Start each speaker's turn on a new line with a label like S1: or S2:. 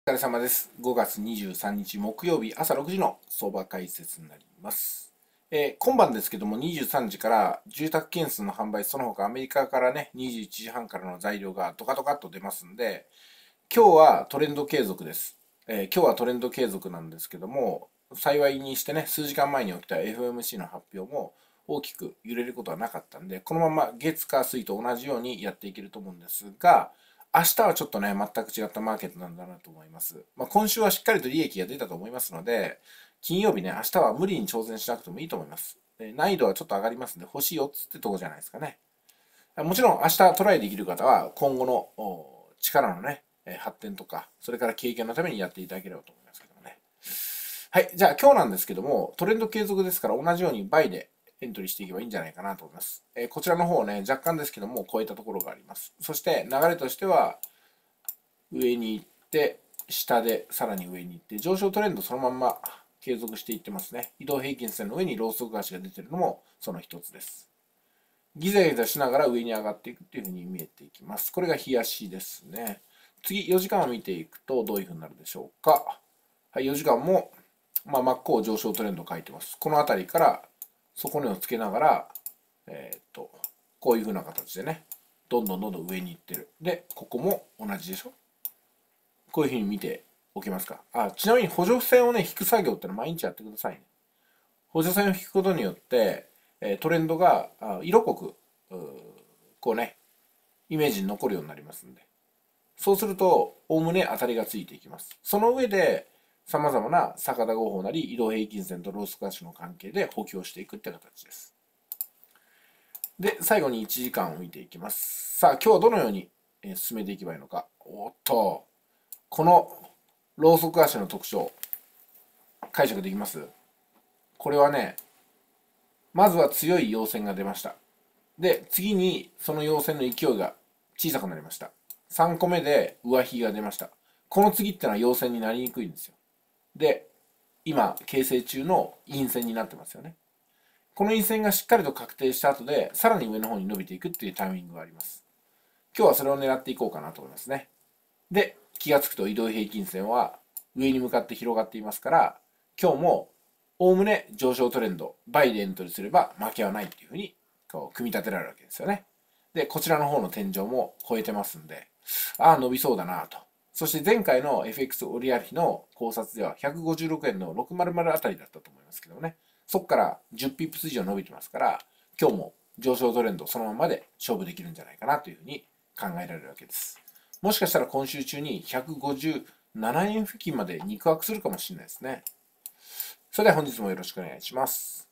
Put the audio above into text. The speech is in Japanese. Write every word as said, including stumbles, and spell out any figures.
S1: お疲れ様です。ごがつにじゅうさんにち木曜日朝ろくじの相場解説になります。えー今晩ですけどもにじゅうさんじから住宅件数の販売、その他アメリカからね、にじゅういちじはんからの材料がドカドカっと出ますんで、今日はトレンド継続です。えー今日はトレンド継続なんですけども、幸いにしてね、数時間前に起きた エフオーエムシー の発表も大きく揺れることはなかったんで、このまま月火水と同じようにやっていけると思うんですが、明日はちょっとね、全く違ったマーケットなんだなと思います。まあ、今週はしっかりと利益が出たと思いますので、金曜日ね、明日は無理に挑戦しなくてもいいと思います。難易度はちょっと上がりますんで、星よっつってとこじゃないですかね。もちろん明日トライできる方は今後の力のね、発展とか、それから経験のためにやっていただければと思いますけどもね。はい、じゃあ今日なんですけども、トレンド継続ですから同じようにバイでエントリーしていけばいいんじゃないかなと思います。えーこちらの方をね、若干ですけども超えたところがあります。そして流れとしては、上に行って、下でさらに上に行って、上昇トレンドそのまんま継続していってますね。移動平均線の上にローソク足が出てるのもその一つです。ギザギザしながら上に上がっていくっていうふうに見えていきます。これが日足ですね。次、よじかんを見ていくとどういうふうになるでしょうか。はい、よじかんも、まあ、真っ向上昇トレンドを書いてます。この辺りから底根をつけながら、えー、っと、こういうふうな形でね、どんどんどんどん上に行ってる。で、ここも同じでしょ。こういうふうに見ておきますか。あ、ちなみに補助線をね、引く作業ってのは毎日やってくださいね。補助線を引くことによって、えトレンドが色濃く、こうね、イメージに残るようになりますんで。そうすると、おおむね当たりがついていきます。その上で、様々な逆田合法なり移動平均線とロースクラッシュの関係で補強していくって形です。で、最後にいちじかんを見ていきます。さあ、今日はどのように進めていけばいいのか。おっと、このローソク足の特徴、解釈できます？これはね、まずは強い陽線が出ました。で、次にその陽線の勢いが小さくなりました。さんこめで上髭が出ました。この次ってのは陽線になりにくいんですよ。で、今、形成中の陰線になってますよね。この陰線がしっかりと確定した後で、さらに上の方に伸びていくっていうタイミングがあります。今日はそれを狙っていこうかなと思いますね。で、気がつくと移動平均線は上に向かって広がっていますから、今日もおおむね上昇トレンド、バイでエントリーすれば負けはないっていうふうにこう組み立てられるわけですよね。で、こちらの方の天井も超えてますんで、ああ、伸びそうだなと。そして前回の エフエックス オリアリの考察ではひゃくごじゅうろくえんのろくひゃくあたりだったと思いますけどね。そこからじゅうピップス以上伸びてますから、今日も上昇トレンドそのままで勝負できるんじゃないかなというふうに考えられるわけです。もしかしたら今週中にひゃくごじゅうななえん付近まで肉薄するかもしれないですね。それでは本日もよろしくお願いします。